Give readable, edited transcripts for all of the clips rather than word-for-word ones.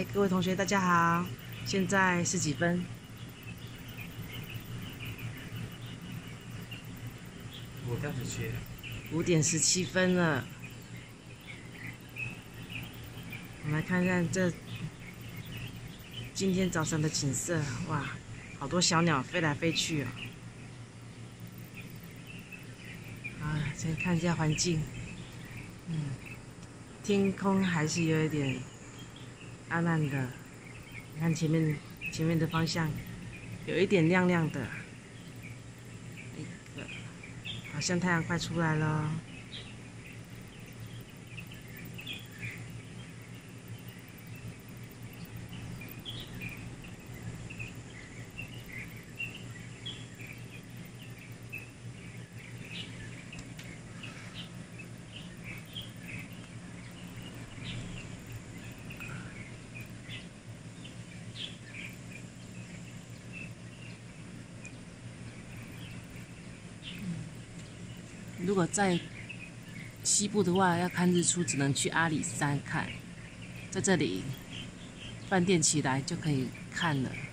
嗨，各位同学，大家好！现在是几分 5:17。 5:17了。我们来看看这今天早上的景色，哇，好多小鸟飞来飞去哦。先看一下环境，天空还是有一点暗暗的。你看前面的方向有一点亮亮的，好像太阳快出来了。如果在西部的话，要看日出，只能去阿里山看。在这里，饭店起来就可以看了。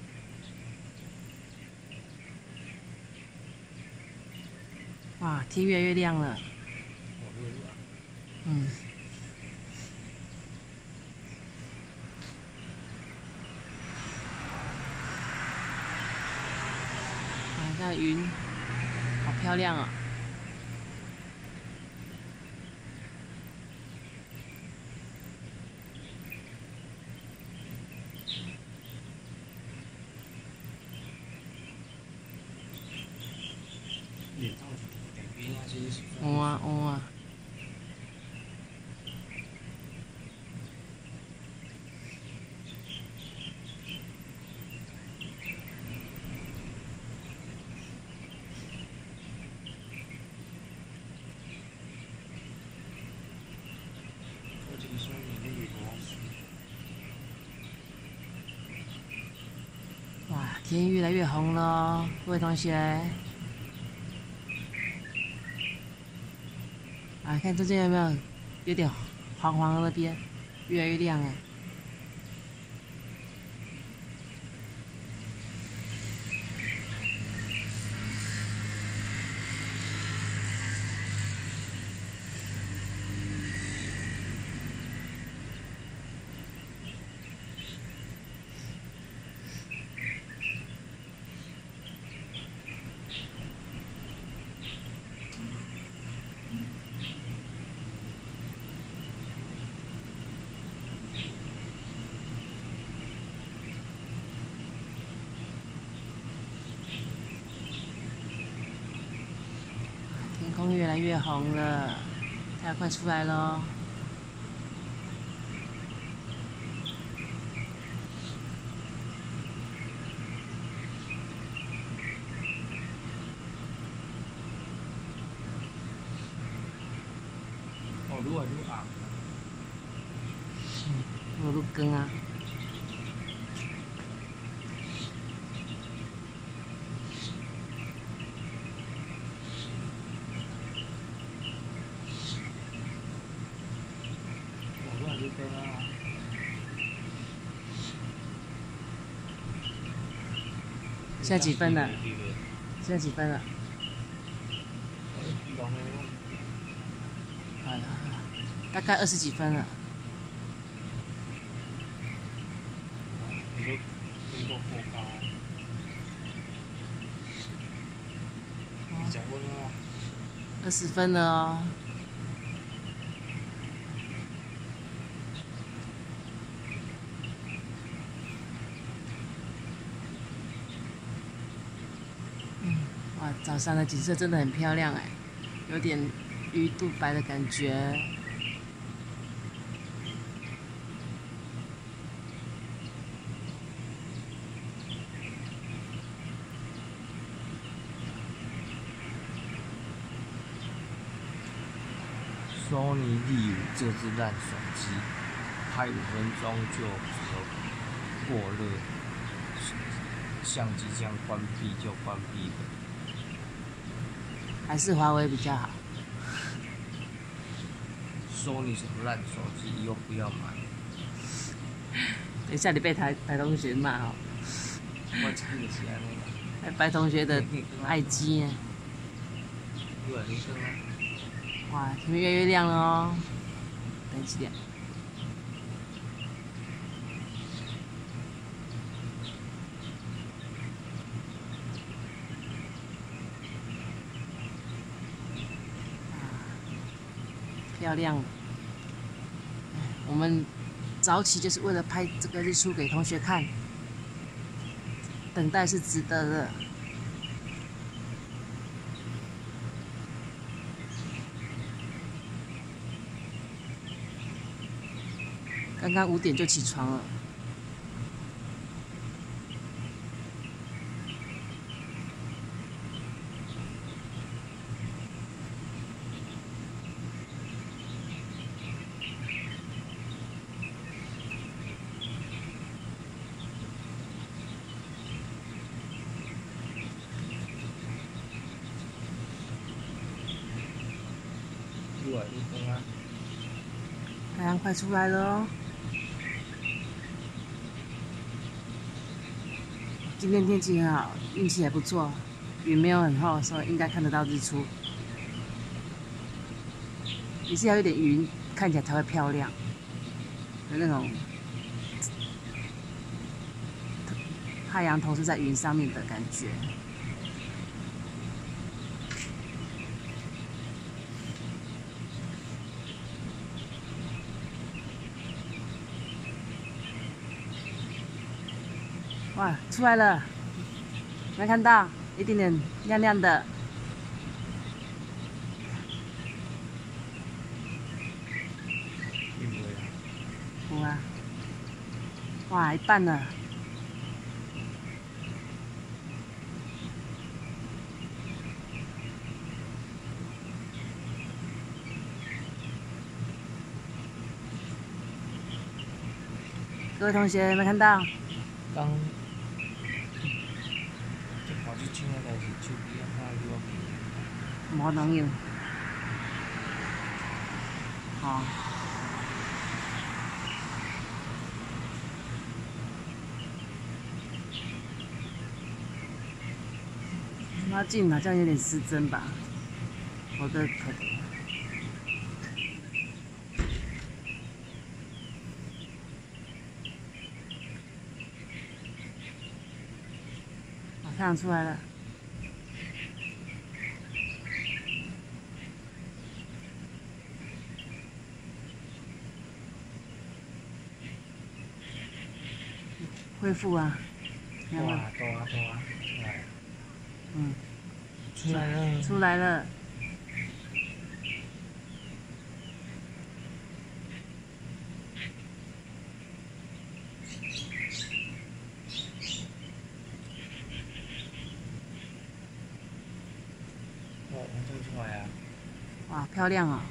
哇，天越来越亮了。那云好漂亮啊！哇！哇，天越来越红了哦，各位同学。看中间有没有有点黄黄的那边，越来越亮哎。天空越来越红了，太阳快出来了哦。 愈来愈暗。 愈光啊。 愈来愈光啊。 现在几分了？现在几分了？好了，大概20几分了。20分了哦。哇，早上的景色真的很漂亮哎，有点鱼肚白的感觉。 Sony Live 这只烂手机，拍5分钟就过热，相机这样关闭就关闭了。 还是华为比较好。 Sony 什么烂手机，以后不要买。 等一下你被台同学骂哦。 我这个是安尼啦。 白同学的爱机呢？ 越来越深啊！ 哇，天越来越亮了哦。等几点？漂亮。我们早起就是为了拍这个日出给同学看，等待是值得的。刚刚5点就起床了。 越来越深啊！ 太阳快出来了哦。今天天气很好，运气还不错，云没有很厚，所以应该看得到日出。也是要有点云，看起来才会漂亮，有那种太阳投射在云上面的感觉。哇，出来了！没看到，一点点亮亮的。有啊。哇，一半了。各位同学有没有看到？ 刚就跑去唱那个是手机啊，拍了无能用。哦。拉近好像有点失真吧，我的可能。太阳出来了。恢复啊！ 哇，多啊，出来。 嗯。 出来了。 出来了。 哇，完全出来啊！ 哇，漂亮哦！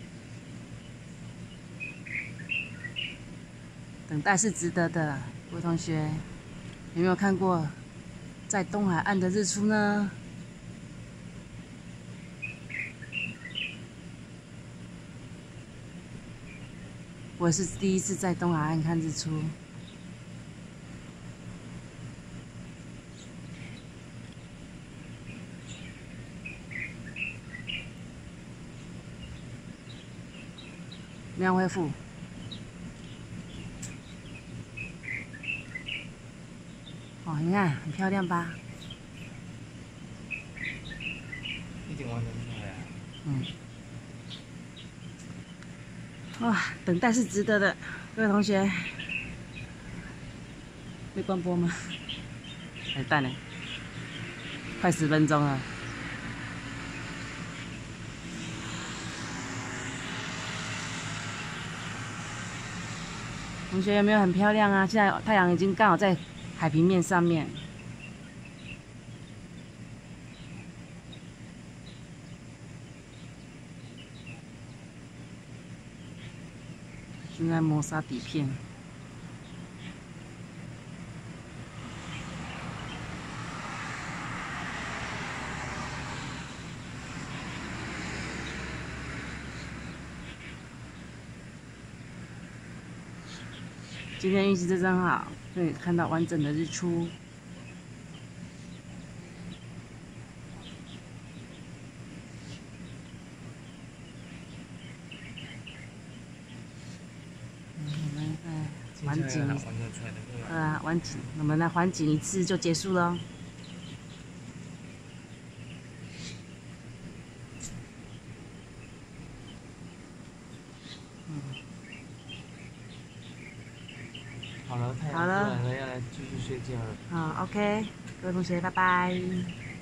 等待是值得的，各位同学，有没有看过在东海岸的日出呢？我也是第一次在东海岸看日出。没有恢复。哦，你看很漂亮吧？ 已经完全出来了。 嗯。哇，等待是值得的，各位同学。会关播吗？还蛋呢？快10分钟了。同学有没有很漂亮啊？现在太阳已经刚好在海平面上面。正在磨砂底片。 今天运气真好，可以看到完整的日出。我们再环景，环景，我们来环景一次就结束了。 好了，太阳出来了，要来继续睡觉了。 好 ，OK，各位同学，拜拜。